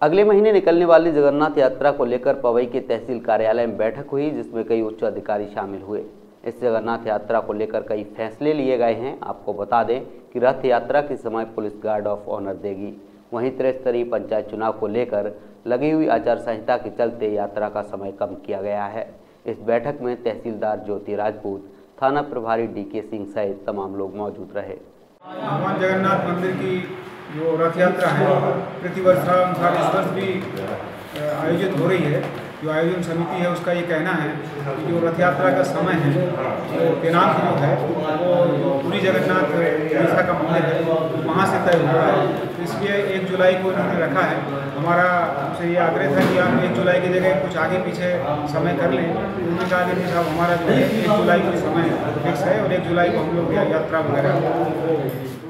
अगले महीने निकलने वाली जगन्नाथ यात्रा को लेकर पवई के तहसील कार्यालय में बैठक हुई, जिसमें कई उच्च अधिकारी शामिल हुए। इस जगन्नाथ यात्रा को लेकर कई फैसले लिए गए हैं। आपको बता दें कि रथ यात्रा के समय पुलिस गार्ड ऑफ ऑनर देगी। वहीं त्रिस्तरीय पंचायत चुनाव को लेकर लगी हुई आचार संहिता के चलते यात्रा का समय कम किया गया है। इस बैठक में तहसीलदार ज्योति राजपूत, थाना प्रभारी DK सिंह सहित तमाम लोग मौजूद रहे। भगवान जगन्नाथ मंदिर की जो रथ यात्रा है प्रतिवर्षानुसार इस वर्ष भी आयोजित हो रही है। जो आयोजन समिति है उसका ये कहना है कि जो रथ यात्रा का समय है वो दिनांक जो है वो जो पूरी जगन्नाथ उड़ीसा का मंदिर है वहाँ से तय हो रहा है। तो इसलिए 1 जुलाई को इन्होंने रखा है। हमारा हमसे ये आग्रह था कि आप 1 जुलाई की जगह कुछ आगे पीछे समय कर लें। उन्होंने कहा कि साहब हमारा जो है 1 जुलाई को समय फिक्स है और 1 जुलाई को हम लोग यात्रा वगैरह